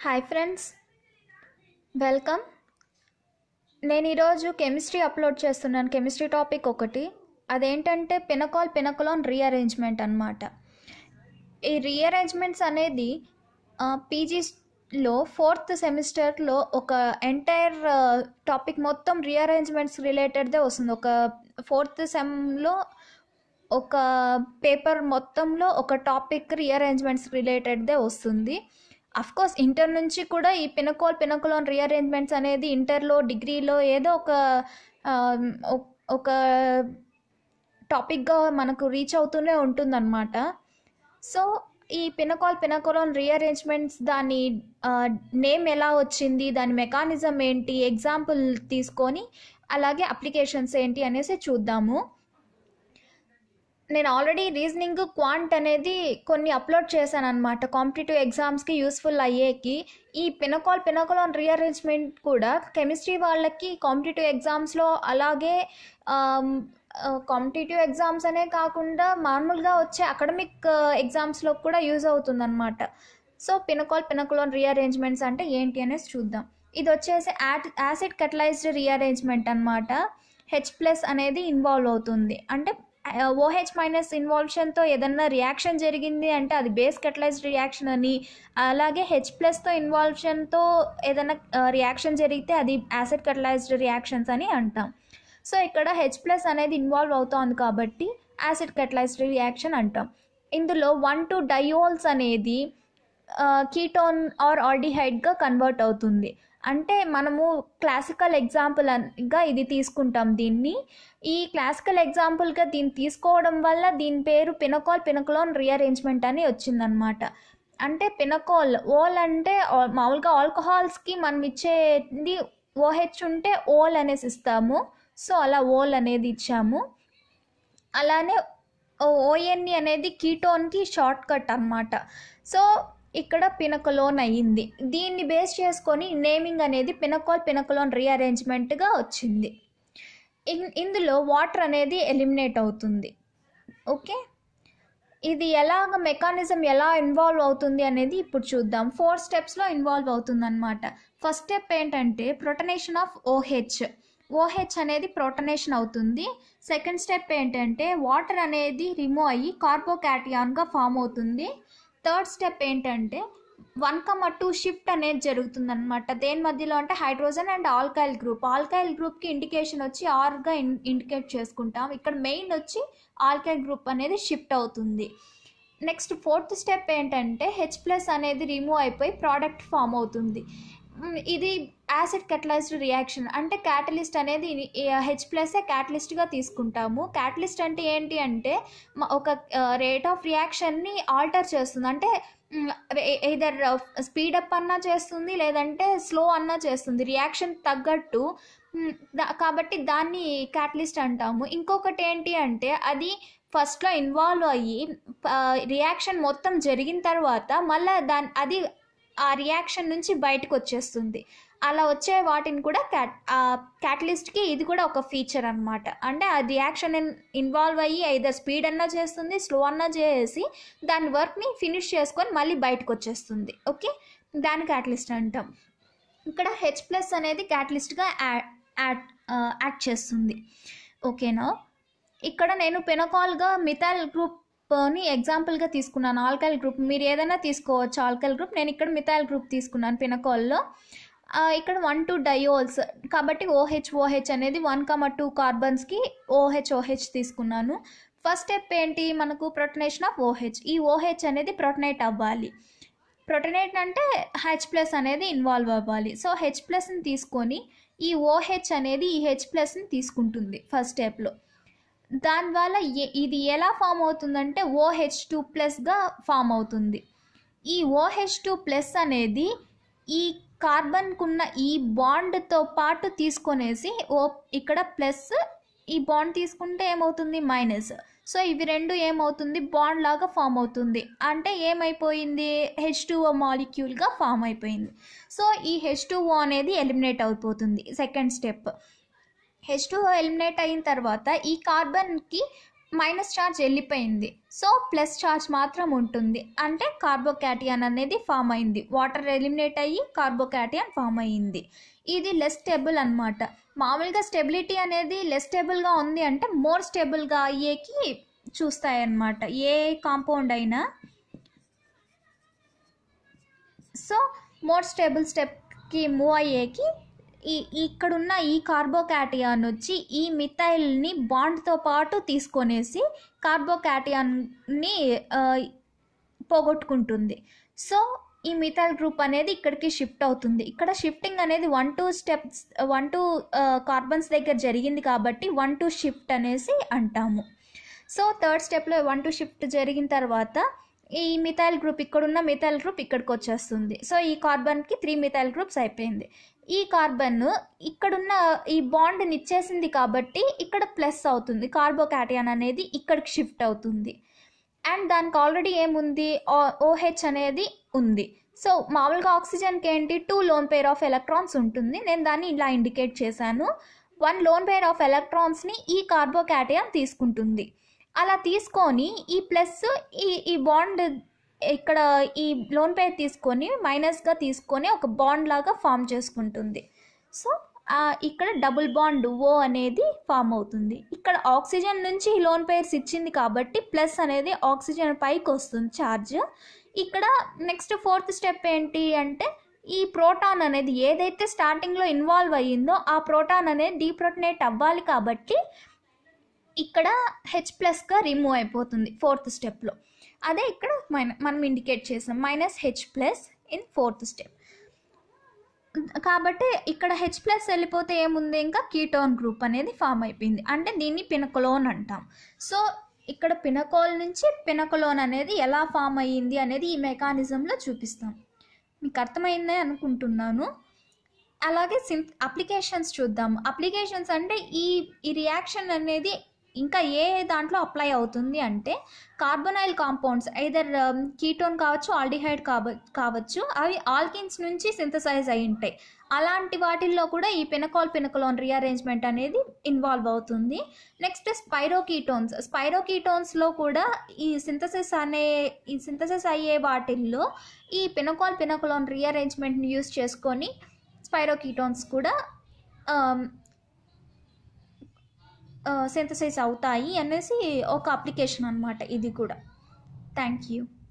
Hi friends, welcome. నేను ఈరోజు chemistry upload చేస్తున్నాను. కెమిస్ట్రీ టాపిక్ ఒకటి, అదేంటంటే పినకోలోన్ రీఅరేంజ్మెంట్ అన్నమాట. ఈ రీఅరేంజ్మెంట్స్ అనేది పీజీలో 4th సెమిస్టర్లో ఒక ఎంటైర్ టాపిక్ మొత్తం రీఅరేంజ్మెంట్స్ రిలేటెడ్దే వస్తుంది. ఒక 4th సెమ్లో ఒక పేపర్ మొత్తంలో ఒక టాపిక్ రీఅరేంజ్మెంట్స్ రిలేటెడ్దే వస్తుంది. అఫ్కోర్స్ ఇంటర్ నుంచి కూడా ఈ పినకోలోన్ రీఅరేంజ్మెంట్స్ అనేది ఇంటర్లో, డిగ్రీలో ఏదో ఒక టాపిక్గా మనకు రీచ్ అవుతూనే ఉంటుందన్నమాట. సో ఈ పినకోలోన్ రీఅరేంజ్మెంట్స్ దాని నేమ్ ఎలా వచ్చింది, దాని మెకానిజం ఏంటి, ఎగ్జాంపుల్ తీసుకొని అలాగే అప్లికేషన్స్ ఏంటి అనేసి చూద్దాము. నేను ఆల్రెడీ రీజనింగ్, క్వాంట్ అనేది కొన్ని అప్లోడ్ చేశాను అనమాట, కాంపిటేటివ్ ఎగ్జామ్స్కి యూస్ఫుల్ అయ్యేకి. ఈ పినకోలోన్ రీఅరేంజ్మెంట్ కూడా కెమిస్ట్రీ వాళ్ళకి కాంపిటేటివ్ ఎగ్జామ్స్లో, అలాగే కాంపిటేటివ్ ఎగ్జామ్స్ అనే కాకుండా మామూలుగా వచ్చే అకాడమిక్ ఎగ్జామ్స్లో కూడా యూజ్ అవుతుందన్నమాట. సో పినకోలోన్ రీఅరేంజ్మెంట్స్ అంటే ఏంటి అనేసి చూద్దాం. ఇది వచ్చేసి యాసిడ్ కటలైజ్డ్ రీఅరేంజ్మెంట్ అనమాట. H+ అనేది ఇన్వాల్వ్ అవుతుంది. అంటే OH- ఇన్వాల్వ్షన్తో ఏదన్నా రియాక్షన్ జరిగింది అంటే అది బేస్ కటలైజ్డ్ రియాక్షన్ అని, అలాగే H+తో ఇన్వాల్వ్షన్తో ఏదైనా రియాక్షన్ జరిగితే అది యాసిడ్ కటలైజ్డ్ రియాక్షన్స్ అని అంటాం. సో ఇక్కడ H+ అనేది ఇన్వాల్వ్ అవుతోంది కాబట్టి యాసిడ్ కటలైజ్డ్ రియాక్షన్ అంటాం. ఇందులో 1,2 డయోల్స్ అనేది కీటోన్ ఆర్ ఆల్డిహైడ్గా కన్వర్ట్ అవుతుంది. అంటే మనము క్లాసికల్ ఎగ్జాంపుల్గా ఇది తీసుకుంటాం. దీన్ని ఈ క్లాసికల్ ఎగ్జాంపుల్గా దీన్ని తీసుకోవడం వల్ల దీని పేరు పినకోలోన్ రీఅరేంజ్మెంట్ అని వచ్చిందనమాట. అంటే ఓల్ అంటే మామూలుగా ఆల్కహాల్స్కి మనం ఇచ్చేది OH ఉంటే ఓల్ అనేసి ఇస్తాము. సో అలా ఓల్ అనేది ఇచ్చాము. అలానే ONE అనేది కీటోన్కి షార్ట్ కట్ అనమాట. సో ఇక్కడ పినకోలోన్ అయ్యింది. దీన్ని బేస్ చేసుకొని నేమింగ్ అనేది పినకోలోన్ రీఅరేంజ్మెంట్గా వచ్చింది. ఇందులో వాటర్ అనేది ఎలిమినేట్ అవుతుంది. ఓకే, ఇది మెకానిజం ఎలా ఇన్వాల్వ్ అవుతుంది అనేది ఇప్పుడు చూద్దాం. 4 స్టెప్స్లో ఇన్వాల్వ్ అవుతుంది అనమాట. ఫస్ట్ స్టెప్ ఏంటంటే ప్రొటనేషన్ ఆఫ్ OH అనేది ప్రొటనేషన్ అవుతుంది. సెకండ్ స్టెప్ ఏంటంటే వాటర్ అనేది రిమూవ్ అయ్యి కార్బోకాటియాన్గా ఫామ్ అవుతుంది. థర్డ్ స్టెప్ ఏంటంటే 1,2 షిఫ్ట్ అనేది జరుగుతుంది అనమాట. దేని మధ్యలో అంటే హైడ్రోజన్ అండ్ ఆల్కైల్ గ్రూప్కి ఇండికేషన్ వచ్చి ఆర్గా ఇండికేట్ చేసుకుంటాం. ఇక్కడ మెయిన్ వచ్చి ఆల్కైల్ గ్రూప్ అనేది షిఫ్ట్ అవుతుంది. నెక్స్ట్ 4th స్టెప్ ఏంటంటే H+ అనేది రిమూవ్ అయిపోయి ప్రోడక్ట్ ఫామ్ అవుతుంది. ఇది యాసిడ్ కటలైజ్డ్ రియాక్షన్. అంటే క్యాటలిస్ట్ అనేది H+ క్యాటలిస్ట్గా తీసుకుంటాము. క్యాటలిస్ట్ అంటే ఏంటి అంటే ఒక రేట్ ఆఫ్ రియాక్షన్ని ఆల్టర్ చేస్తుంది. అంటే ఎయిదర్ స్పీడప్ అన్నా చేస్తుంది, లేదంటే స్లో అన్నా చేస్తుంది రియాక్షన్ తగ్గట్టు. కాబట్టి దాన్ని క్యాటలిస్ట్ అంటాము. ఇంకొకటి ఏంటి అంటే అది ఫస్ట్లో ఇన్వాల్వ్ అయ్యి రియాక్షన్ మొత్తం జరిగిన తర్వాత మళ్ళీ అది ఆ రియాక్షన్ నుంచి బయటకు వచ్చేస్తుంది. అలా వచ్చే వాటిని కూడా క్యాటలిస్ట్కి ఇది కూడా ఒక ఫీచర్ అనమాట. అంటే ఆ రియాక్షన్ ఇన్వాల్వ్ అయ్యి ఐదర్ స్పీడ్ అన్నా చేస్తుంది, స్లో అన్నా చేసి దాని వర్క్ని ఫినిష్ చేసుకొని మళ్ళీ బయటకు వచ్చేస్తుంది. ఓకే, దాన్ని క్యాటలిస్ట్ అంటాం. ఇక్కడ H+ అనేది క్యాటలిస్ట్గా యాక్ట్ చేస్తుంది. ఓకేనా, ఇక్కడ నేను పినకాల్గా మిథైల్ గ్రూప్ని ఎగ్జాంపుల్గా తీసుకున్నాను. ఆల్కైల్ గ్రూప్ మీరు ఏదైనా తీసుకోవచ్చు. ఆల్కైల్ గ్రూప్, నేను ఇక్కడ మిథైల్ గ్రూప్ తీసుకున్నాను పినకాల్లో. ఇక్కడ 1,2 డయోల్స్ కాబట్టి OH అనేది 1,2 కార్బన్స్కి OH తీసుకున్నాను. ఫస్ట్ స్టెప్ ఏంటి, మనకు ప్రొటనేషన్ ఆఫ్ OH. ఈ OH అనేది ప్రొటనేట్ అవ్వాలి. ప్రొటనేట్ అంటే H+ అనేది ఇన్వాల్వ్ అవ్వాలి. సో H+ని తీసుకొని ఈ OH అనేది ఈ H+ని తీసుకుంటుంది ఫస్ట్ స్టెప్లో. దానివల్ల ఇది ఎలా ఫామ్ అవుతుందంటే OH2+గా ఫామ్ అవుతుంది. ఈ OH2+ అనేది ఈ కార్బన్కున్న ఈ బాండ్తో పాటు తీసుకొనేసి ఇక్కడ ప్లస్, ఈ బాండ్ తీసుకుంటే ఏమవుతుంది మైనస్. సో ఇవి రెండు ఏమవుతుంది బాండ్ లాగా ఫామ్ అవుతుంది. అంటే ఏమైపోయింది H2O మాలిక్యూల్గా ఫామ్ అయిపోయింది. సో ఈ H2O అనేది ఎలిమినేట్ అయిపోతుంది. సెకండ్ స్టెప్ H2O ఎలిమినేట్ అయిన తర్వాత ఈ కార్బన్కి మైనస్ ఛార్జ్ వెళ్ళిపోయింది. సో ప్లస్ ఛార్జ్ మాత్రం ఉంటుంది. అంటే కార్బోకాటియాన్ అనేది ఫామ్ అయింది. వాటర్ ఎలిమినేట్ అయ్యి కార్బోకాటియాన్ ఫామ్ అయ్యింది. ఇది లెస్ స్టేబుల్ అనమాట. మామూలుగా స్టెబిలిటీ అనేది లెస్ స్టేబుల్గా ఉంది అంటే మోర్ స్టేబుల్గా అయ్యేకి చూస్తాయన్నమాట ఏ కాంపౌండ్ అయినా. సో మోర్ స్టేబుల్ స్టెప్కి మూవ్ అయ్యేకి ఇక్కడున్న ఈ కార్బోకాటియాన్ వచ్చి ఈ మిథైల్ని బాండ్తో పాటు తీసుకొనేసి కార్బోకాటియాన్ని పోగొట్టుకుంటుంది. సో ఈ మిథైల్ గ్రూప్ అనేది ఇక్కడికి షిఫ్ట్ అవుతుంది. ఇక్కడ షిఫ్టింగ్ అనేది 1-2 కార్బన్స్ దగ్గర జరిగింది కాబట్టి 1-2 షిఫ్ట్ అనేసి అంటాము. సో థర్డ్ స్టెప్లో 1-2 షిఫ్ట్ జరిగిన తర్వాత ఈ మిథైల్ గ్రూప్ ఇక్కడున్న మిథైల్ గ్రూప్ ఇక్కడికి వచ్చేస్తుంది. సో ఈ కార్బన్కి 3 మిథైల్ గ్రూప్స్ అయిపోయింది. ఈ కార్బన్ ఇక్కడున్న ఈ బాండ్ని ఇచ్చేసింది కాబట్టి ఇక్కడ ప్లస్ అవుతుంది. కార్బోకాటియాన్ అనేది ఇక్కడికి షిఫ్ట్ అవుతుంది. అండ్ దానికి ఆల్రెడీ ఏముంది, OH అనేది ఉంది. సో మామూలుగా ఆక్సిజన్కి ఏంటి 2 లోన్ పెయిర్ ఆఫ్ ఎలక్ట్రాన్స్ ఉంటుంది. నేను దాన్ని ఇలా ఇండికేట్ చేశాను. 1 లోన్ పెయిర్ ఆఫ్ ఎలక్ట్రాన్స్ని ఈ కార్బోకాటియాన్ తీసుకుంటుంది. అలా తీసుకొని ఈ ప్లస్ ఈ బాండ్ ఇక్కడ ఈ లోన్ పెయిర్ తీసుకొని మైనస్గా తీసుకొని ఒక బాండ్ లాగా ఫామ్ చేసుకుంటుంది. సో ఇక్కడ డబుల్ బాండ్ O అనేది ఫామ్ అవుతుంది. ఇక్కడ ఆక్సిజన్ నుంచి ఈ లోన్ పెయిర్స్ ఇచ్చింది కాబట్టి ప్లస్ అనేది ఆక్సిజన్ పైకి వస్తుంది ఛార్జ్. ఇక్కడ నెక్స్ట్ ఫోర్త్ స్టెప్ ఏంటి అంటే ఈ ప్రోటాన్ అనేది ఏదైతే స్టార్టింగ్లో ఇన్వాల్వ్ అయ్యిందో ఆ ప్రోటాన్ అనేది డీప్రోటనేట్ అవ్వాలి కాబట్టి ఇక్కడ H+గా రిమూవ్ అయిపోతుంది ఫోర్త్ స్టెప్లో. అదే ఇక్కడ మనం ఇండికేట్ చేసాం -H+ ఇన్ ఫోర్త్ స్టెప్. కాబట్టి ఇక్కడ H+ వెళ్ళిపోతే ఏముంది, ఇంకా కీటోన్ గ్రూప్ అనేది ఫామ్ అయిపోయింది. అంటే దీన్ని పినకోలోన్ అంటాం. సో ఇక్కడ పినకోల్ నుంచి పినకోలోన్ అనేది ఎలా ఫామ్ అయ్యింది అనేది ఈ మెకానిజంలో చూపిస్తాం. మీకు అర్థమైందే అనుకుంటున్నాను. అలాగే అప్లికేషన్స్ చూద్దాము. అప్లికేషన్స్ అంటే ఈ రియాక్షన్ అనేది ఇంకా ఏ దాంట్లో అప్లై అవుతుంది అంటే కార్బొనైల్ కాంపౌండ్స్ ఐదర్ కీటోన్ కావచ్చు, ఆల్డిహైడ్ కావచ్చు, అవి ఆల్కిన్స్ నుంచి సింథసైజ్ అయి ఉంటాయి. అలాంటి వాటిల్లో కూడా ఈ పినకోలోన్ రీఅరేంజ్మెంట్ అనేది ఇన్వాల్వ్ అవుతుంది. నెక్స్ట్ స్పైరోకీటోన్స్లో కూడా ఈ సింథసిస్ అయ్యే వాటిల్లో ఈ పినకోలోన్ రీఅరేంజ్మెంట్ని యూస్ చేసుకొని స్పైరోకీటోన్స్ కూడా సింథసైజ్ అవుతాయి అనేసి ఒక అప్లికేషన్ అన్నమాట ఇది కూడా. Thank you.